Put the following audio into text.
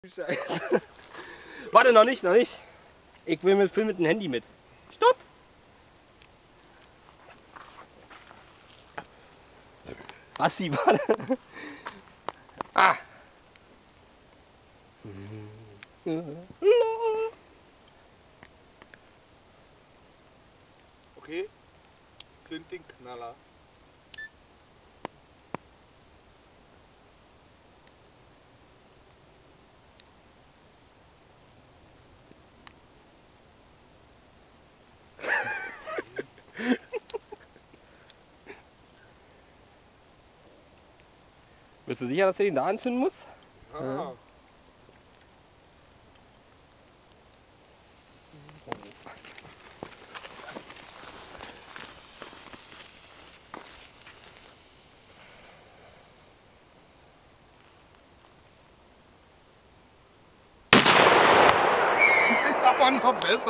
Scheiße. Warte, noch nicht. Ich will film mit dem Handy mit. Stopp! Assi, warte. Ah! Okay, zünd den Knaller. Bist du sicher, dass du den da anzünden musst? Ah. Aber noch besser.